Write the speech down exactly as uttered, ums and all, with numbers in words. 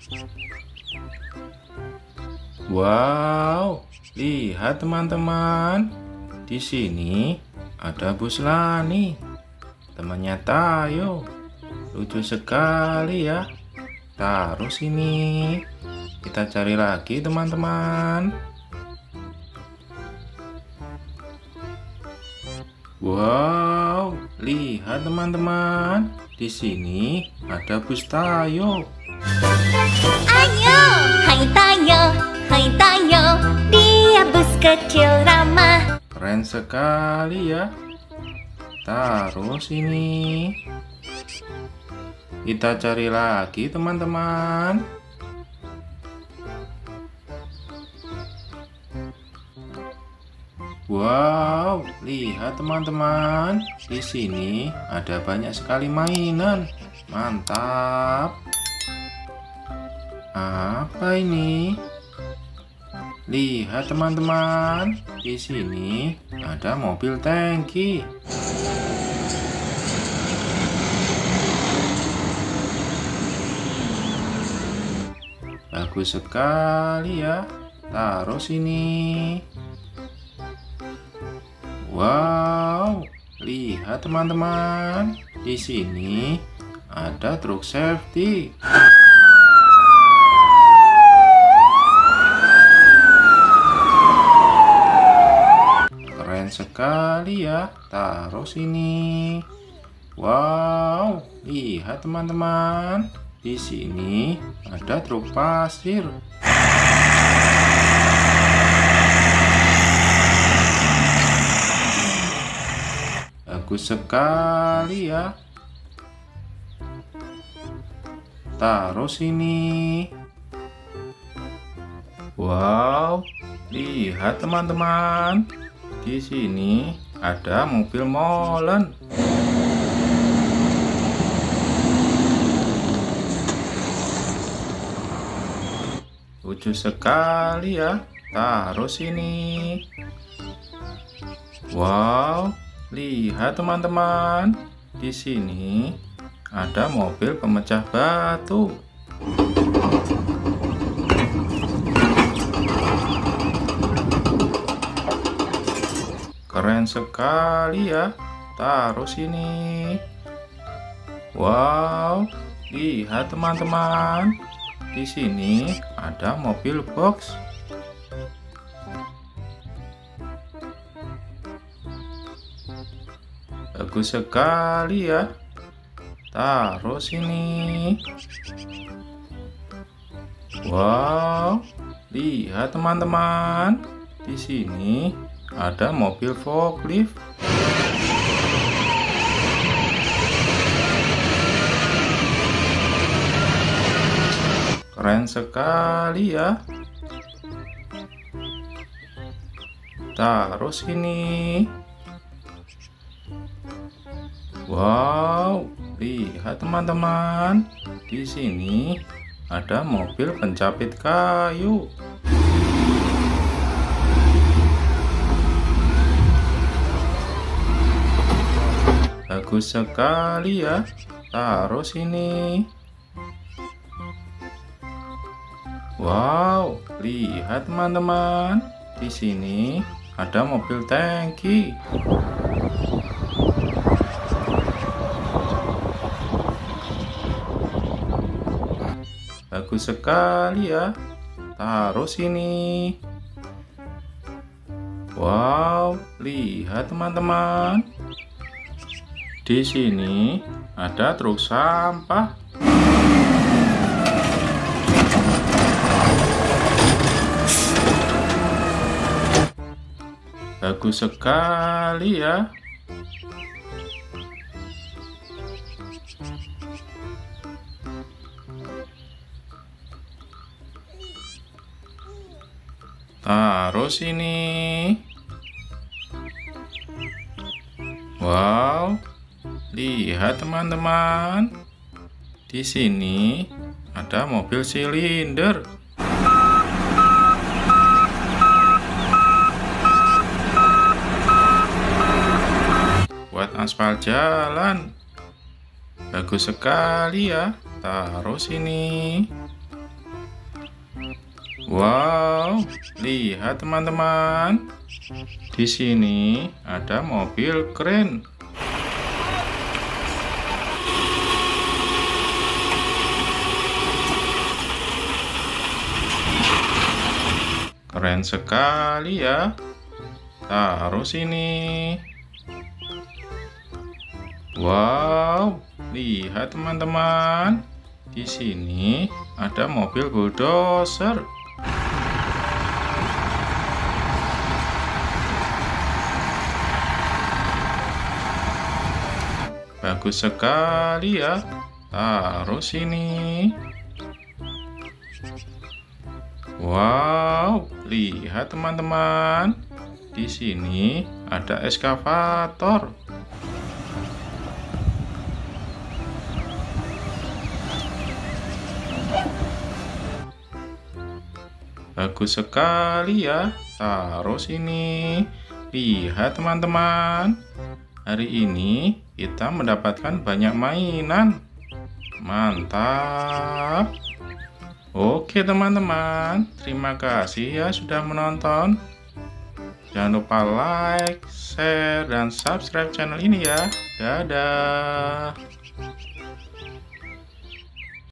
Wow, lihat teman-teman. Di sini ada Bus Lani, temannya Tayo. Lucu sekali ya. Taruh sini. Kita cari lagi teman-teman. Wow, lihat teman-teman. Di sini ada Bus Tayo. Ayo, hai Tayo, hai Tayo, dia bus kecil ramah. Keren sekali ya. Taruh sini. Kita cari lagi teman-teman. Wow, lihat teman-teman. Di sini ada banyak sekali mainan. Mantap. Apa ini? Lihat teman-teman. Di sini ada mobil tangki. Bagus sekali ya. Taruh sini. Wow, lihat teman-teman. Di sini ada truk safety. Keren sekali ya. Taruh sini. Wow, lihat teman-teman. Di sini ada truk pasir. Bagus sekali ya. Taruh sini. Wow, lihat teman-teman. Di sini ada mobil molen. Lucu sekali ya. Taruh sini. Wow, lihat teman-teman. Di sini ada mobil pemecah batu. Keren sekali ya. Taruh sini. Wow, lihat teman-teman. Di sini ada mobil box. Bagus sekali ya. Taruh sini. Wow, lihat teman-teman. Di sini ada mobil forklift. Keren sekali ya. Taruh sini. Wow, lihat teman-teman. Di sini ada mobil pencapit kayu. Bagus sekali ya. Taruh sini. Wow, lihat teman-teman. Di sini ada mobil tangki. Bagus sekali ya. Taruh sini. Wow, lihat teman-teman. Di sini ada truk sampah. Bagus sekali ya. Taruh sini. Wow, lihat teman-teman. Di sini ada mobil silinder. Buat aspal jalan. Bagus sekali ya. Taruh sini. Wow, lihat teman-teman. Di sini ada mobil keren. Keren sekali ya. Taruh sini. Wow, lihat teman-teman. Di sini ada mobil bulldozer. Bagus sekali ya. Taruh sini. Wow, lihat teman-teman. Di sini ada eskavator. Bagus sekali ya. Taruh sini. Lihat teman-teman. Hari ini kita mendapatkan banyak mainan. Mantap. Oke teman-teman, terima kasih ya sudah menonton. Jangan lupa like, share, dan subscribe channel ini ya. Dadah.